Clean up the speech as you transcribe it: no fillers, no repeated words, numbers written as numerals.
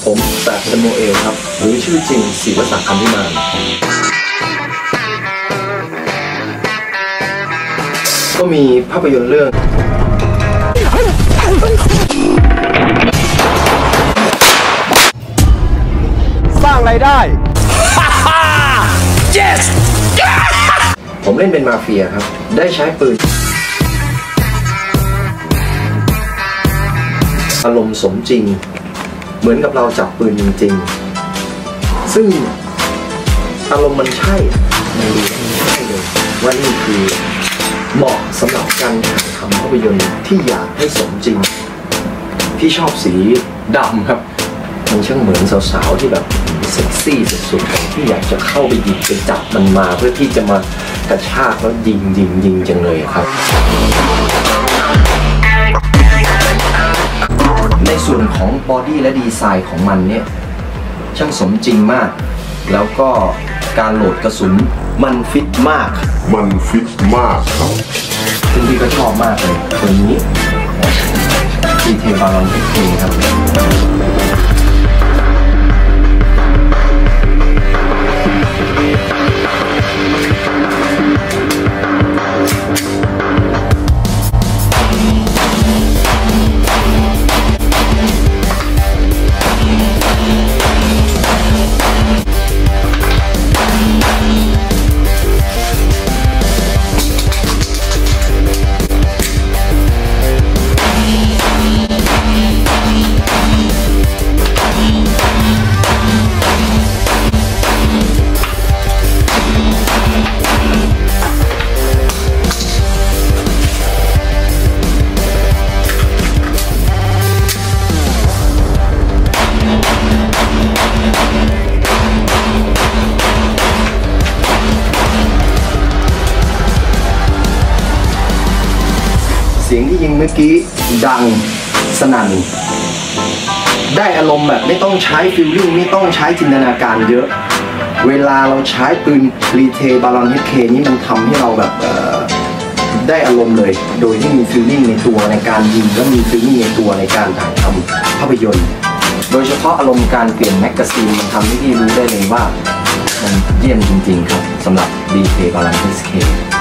ผมแต่สโมเอลครับหรือชื่อจริงศิวศักดิ์ คำวิมานก็มีภาพยนตร์เรื่องสร้างรายได้ yes ผมเล่นเป็นมาเฟียครับได้ใช้ปืนอารมณ์สมจริงเหมือนกับเราจับปืนจริงๆซึ่งอารมณ์มันใช่มันดูใช่เลยว่านี่คือเหมาะสำหรับการถ่ายทำภาพยนตร์ที่อยากให้สมจริงที่ชอบสีดำครับมันช่างเหมือนสาวๆที่แบบเซ็กซี่สุดๆที่อยากจะเข้าไปหยิบไปจับมันมาเพื่อที่จะมากระชากแล้วยิงจังเลยครับในส่วนของบอดี้และดีไซน์ของมันเนี่ยช่างสมจริงมากแล้วก็การโหลดกระสุนมันฟิตมากครับซึ่งพี่ก็ชอบมากเลยตัวนี้ดีเทลบาลอนเท่ๆครับเสียงที่ยิงเมื่อกี้ดังสนั่นได้อารมณ์แบบไม่ต้องใช้ฟิลลิ่งไม่ต้องใช้จินตนาการเยอะเวลาเราใช้ปืนรีเทลบาลอน HK นี้มันทำให้เราแบบได้อารมณ์เลยโดยที่มีฟิลลิ่งในตัวในการยิงและมีฟิลลิ่งในตัวในการถ่ายทำภาพยนตร์โดยเฉพาะอารมณ์การเปลี่ยนแมกกาซีนมันทำให้พี่รู้ได้เลยว่ามันเยี่ยมจริงๆครับสำหรับรีเทลบาลอน HK